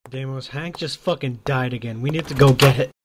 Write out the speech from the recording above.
Deimos, Hank just fucking died again. We need to go get it.